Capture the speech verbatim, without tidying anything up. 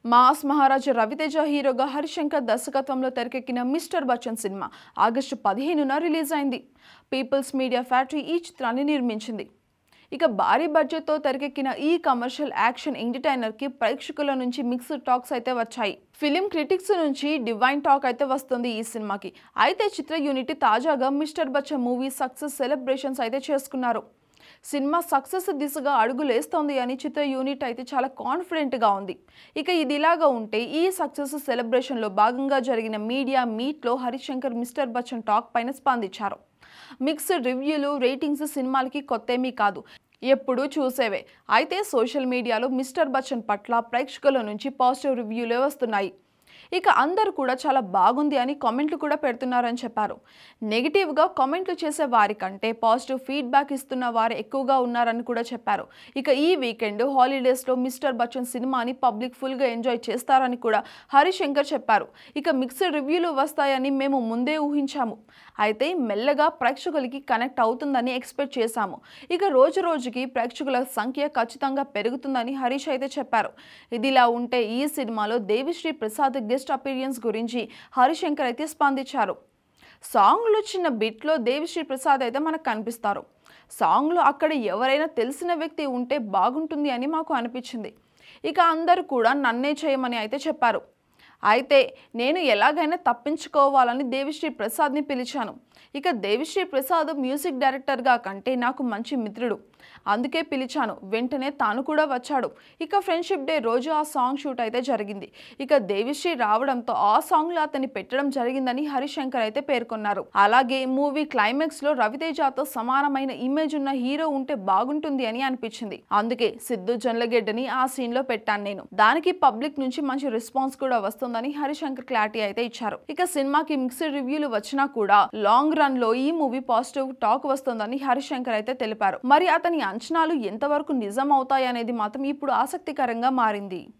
Mass మహారాజా రవితేజ హీరోగా హరిశంకర్ దర్శకత్వంలో తెరకెక్కిన మిస్టర్ బచ్చన్ సినిమా ఆగస్టు పదిహేనున రిలీజ్ అయింది. పీపుల్స్ మీడియా ఫ్యాక్టరీ ఈ చిత్రాన్ని నిర్మించింది. ఇక భారీ బడ్జెట్తో తెరకెక్కిన ఈ కమర్షియల్ యాక్షన్ ఎంటర్టైనర్ కి ప్రేక్షకుల నుంచి మిక్స్డ్ టాక్స్ అయితే వచ్చాయి. ఫిలిం క్రిటిక్స్ నుంచి డివైన్ టాక్ అయితే వస్తుంది ఈ సినిమాకి. అయితే చిత్ర యూనిట్ తాజాగా Mr Bachchan movie success celebrations అయితే చేసుకున్నారు. సినిమా సక్సెస్ దిశగా అడుగులేస్తోంది అని చిత్ర యూనిట్ అయితే చాలా కాన్ఫిడెంట్గా ఉంది. ఇక ఇది ఇలాగా ఉంటే ఈ సక్సెస్ సెలబ్రేషన్లో భాగంగా జరిగిన మీడియా మీట్లో హరిశంకర్ మిస్టర్ బచ్చన్ టాక్ పైన స్పందించారు. మిక్స్డ్ రివ్యూలు, రేటింగ్స్ సినిమాలకి కొత్తేమీ కాదు, ఎప్పుడూ చూసేవే. అయితే సోషల్ మీడియాలో మిస్టర్ బచ్చన్ పట్ల ప్రేక్షకుల నుంచి పాజిటివ్ రివ్యూలే వస్తున్నాయి. ఇక అందరూ కూడా చాలా బాగుంది అని కామెంట్లు కూడా పెడుతున్నారని చెప్పారు. నెగిటివ్గా కామెంట్లు చేసే వారికంటే పాజిటివ్ ఫీడ్బ్యాక్ ఇస్తున్న వారు ఎక్కువగా ఉన్నారని కూడా చెప్పారు. ఇక ఈ వీకెండ్ హాలిడేస్లో మిస్టర్ బచ్చన్ సినిమాని పబ్లిక్ ఫుల్గా ఎంజాయ్ చేస్తారని కూడా హరిశంకర్ చెప్పారు. ఇక మిక్స్డ్ రివ్యూలు వస్తాయని మేము ముందే ఊహించాము. అయితే మెల్లగా ప్రేక్షకులకి కనెక్ట్ అవుతుందని ఎక్స్పెక్ట్ చేశాము. ఇక రోజు రోజుకి ప్రేక్షకుల సంఖ్య ఖచ్చితంగా పెరుగుతుందని హరీష్ అయితే చెప్పారు. ఇదిలా ఉంటే ఈ సినిమాలో దేవిశ్రీ ప్రసాద్ గెస్ట్ అపీరియన్స్ గురించి హరిశంకర్ అయితే స్పందించారు. సాంగ్లో చిన్న బిట్లో దేవిశ్రీ ప్రసాద్ అయితే మనకు కనిపిస్తారు. సాంగ్లో అక్కడ ఎవరైనా తెలిసిన వ్యక్తి ఉంటే బాగుంటుంది అని మాకు అనిపించింది. ఇక అందరూ కూడా నన్నే చేయమని అయితే చెప్పారు. అయితే నేను ఎలాగైనా తప్పించుకోవాలని దేవిశ్రీ ప్రసాద్ని పిలిచాను. ఇక దేవిశ్రీ ప్రసాద్ మ్యూజిక్ డైరెక్టర్గా కంటే నాకు మంచి మిత్రుడు, అందుకే పిలిచాను. వెంటనే తాను కూడా వచ్చాడు. ఇక ఫ్రెండ్షిప్ డే రోజు ఆ సాంగ్ షూట్ అయితే జరిగింది. ఇక దేవిశ్రీ రావడంతో ఆ సాంగ్లో అతన్ని పెట్టడం జరిగిందని హరిశంకర్ అయితే పేర్కొన్నారు. అలాగే మూవీ క్లైమాక్స్ లో రవితేజతో సమానమైన ఇమేజ్ ఉన్న హీరో ఉంటే బాగుంటుంది అని అనిపించింది. అందుకే సిద్ధు జొన్నలగడ్డని ఆ సీన్ లో పెట్టాను నేను. దానికి పబ్లిక్ నుంచి మంచి రెస్పాన్స్ కూడా వస్తుందని హరిశంకర్ క్లారిటీ అయితే ఇచ్చారు. ఇక సినిమాకి మిక్స్డ్ రివ్యూలు వచ్చినా కూడా లాంగ్ రన్ లో ఈ మూవీ పాజిటివ్ టాక్ వస్తుందని హరిశంకర్ అయితే తెలిపారు. మరి అతని అంచనాలు ఎంతవరకు నిజం అవుతాయనేది మాత్రం ఇప్పుడు ఆసక్తికరంగా మారింది.